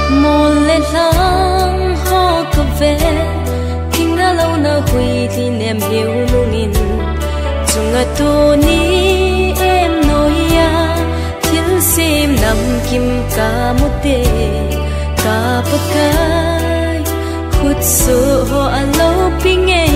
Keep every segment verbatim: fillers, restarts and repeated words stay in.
một lệ lang ho cà ve kinh na lâu na hui thì niềm yêu nung in chung à tu ni em nói ya thiên sim nam kim ca một tê ca bậc cái khut sự ho an lâu ping nghe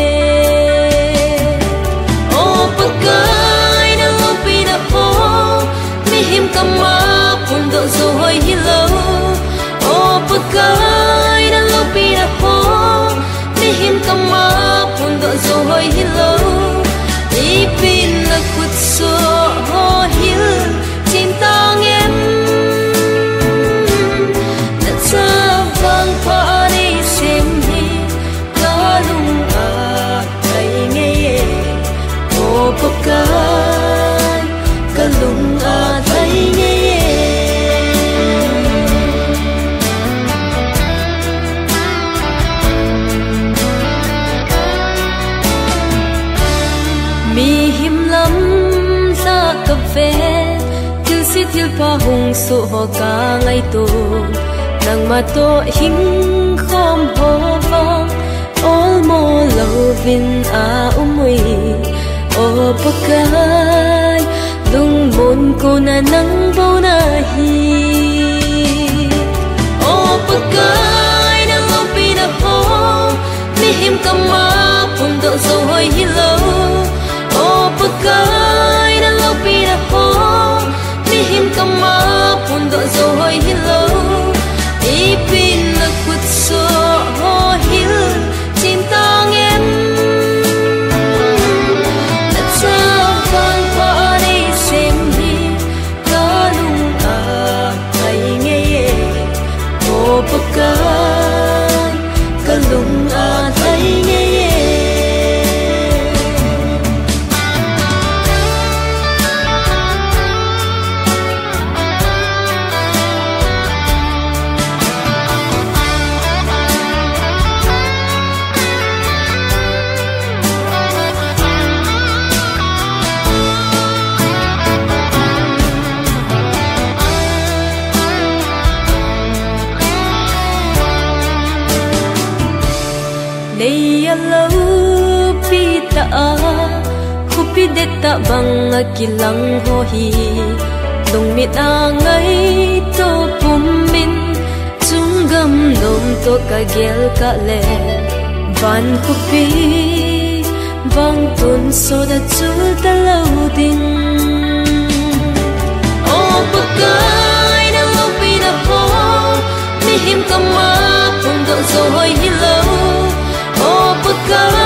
ô bậc cái na lâu pi na ho mi him kama pun do zo hoi hi lâu ô bậc cái na lâu pi na ho mi him kama pun do zo hoi hi lâu ipin na khut su ho hi tin tang em na cha vang pa đi xem đi ca lung à thấy nghe ô bậc cái ca lung à thấy nghe mi him lắm ra cà phê til si til pa hung su ho ka ngai tu nang ma to hing khom ho vang ol mo lovin a umui o pakai lung mon ko na nang bo na hi o pakai nang lo pi na ho mi him kama pun do zo hoi hi lo o pakai nang lo pi na ho mi him kama pun do zo hoi hi lo ipin na kut so ho hil tin tang em na cha vang pa đi xem đi ca lung à thấy nghe ô pakai ca lung à thấy nghe Nei alau pita a khupi deta bang akilang ho hi dong mit a ngai to pum min chung gam nom to ka gel ka le van khupi bang tun so da chul ta lau ding o pakai na lo pi na ho mi him kama pun do zo hoi hi lo ô bậc